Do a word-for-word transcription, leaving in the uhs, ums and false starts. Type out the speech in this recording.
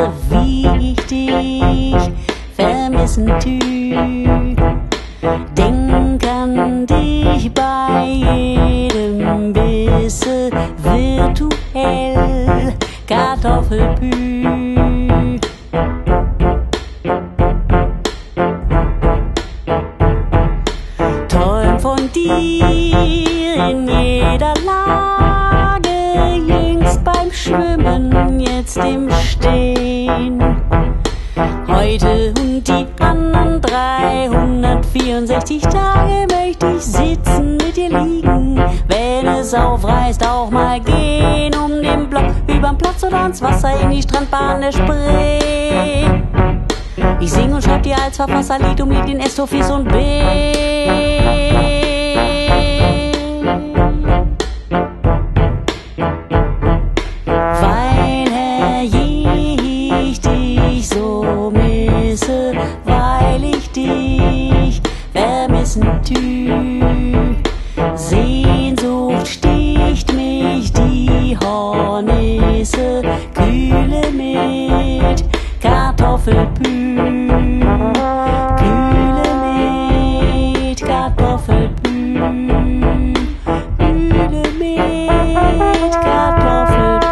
wie ich dich vermissen tü. Denk an dich bei jedem Bisse, virtuell Kartoffelpü. Träum von dir in jeder Lage, jüngst beim Schwimmen, jetzt im Stehen. Heute und die anderen dreihundertvierundsechzig Tage möchte ich sitzen, mit dir liegen, wenn es aufreißt, auch mal gehen, um den Block, überm Platz oder ans Wasser, in die Strandbahn der Spree. Ich sing und schreib dir als Verfasserlied um Lied in Estofis und B. Weil ich dich so misse, weil ich dich vermissen tü. Sehnsucht sticht mich die Hornisse, kühle mit Kartoffelpü. Kühle mit Kartoffelpü. Kühle mit Kartoffelpü.